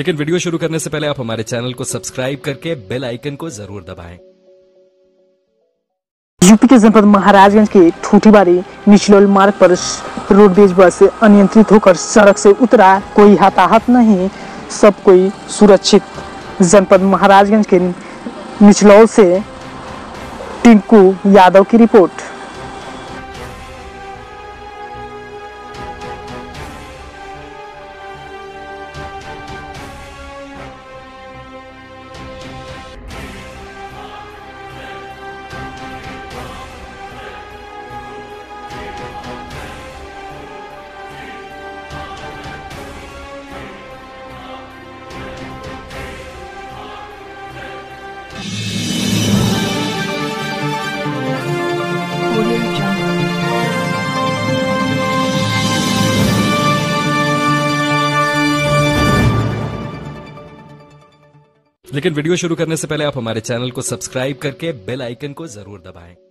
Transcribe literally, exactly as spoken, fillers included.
लेकिन वीडियो शुरू करने से पहले आप हमारे चैनल को सब्सक्राइब करके बेल आइकन को जरूर दबाएं। यूपी के जनपद महाराजगंज के ठूठीबारी निचलौल मार्ग पर रोडवेज बस अनियंत्रित होकर सड़क से उतरा। कोई हताहत नहीं, सब कोई सुरक्षित। जनपद महाराजगंज के निचलौल से टिंकू यादव की रिपोर्ट। लेकिन वीडियो शुरू करने से पहले आप हमारे चैनल को सब्सक्राइब करके बेल आइकन को जरूर दबाएं।